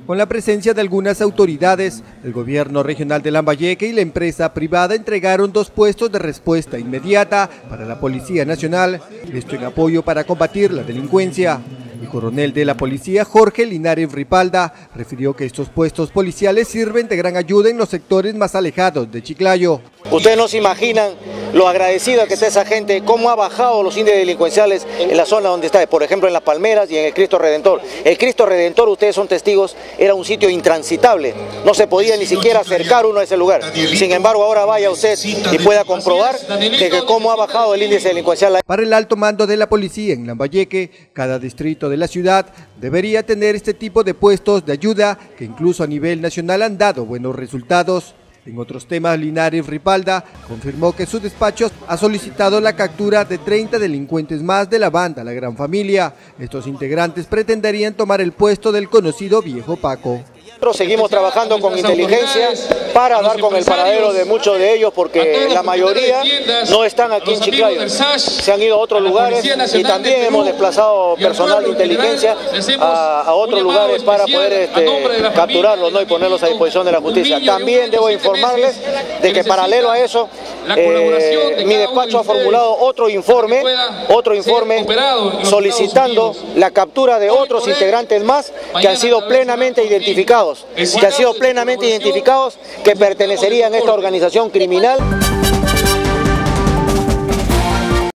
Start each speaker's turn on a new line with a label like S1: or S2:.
S1: con la presencia de algunas autoridades, el gobierno regional de Lambayeque y la empresa privada entregaron 2 puestos de respuesta inmediata para la Policía Nacional, esto en apoyo para combatir la delincuencia. El coronel de la policía, Jorge Linares Ripalda, refirió que estos puestos policiales sirven de gran ayuda en los sectores más alejados de Chiclayo.
S2: Ustedes no se imaginan lo agradecido que está esa gente, cómo ha bajado los índices delincuenciales en la zona donde está, por ejemplo en Las Palmeras y en el Cristo Redentor. El Cristo Redentor, ustedes son testigos, era un sitio intransitable, no se podía ni siquiera acercar uno a ese lugar. Sin embargo, ahora vaya usted y pueda comprobar de que cómo ha bajado el índice delincuencial.
S1: Para el alto mando de la policía en Lambayeque, cada distrito de la ciudad debería tener este tipo de puestos de ayuda que incluso a nivel nacional han dado buenos resultados. En otros temas, Linares Ripalda confirmó que su despacho ha solicitado la captura de 30 delincuentes más de la banda La Gran Familia. Estos integrantes pretenderían tomar el puesto del conocido Viejo Paco.
S2: Nosotros seguimos trabajando con inteligencia para dar con el paradero de muchos de ellos, porque la mayoría no están aquí en Chiclayo, se han ido a otros lugares y también hemos desplazado personal de inteligencia a otros lugares para poder capturarlos, ¿no? Y ponerlos a disposición de la justicia. También debo informarles de que paralelo a eso, mi despacho ha formulado otro informe solicitando la captura de otros integrantes más que han sido plenamente identificados, que pertenecerían a esta organización criminal.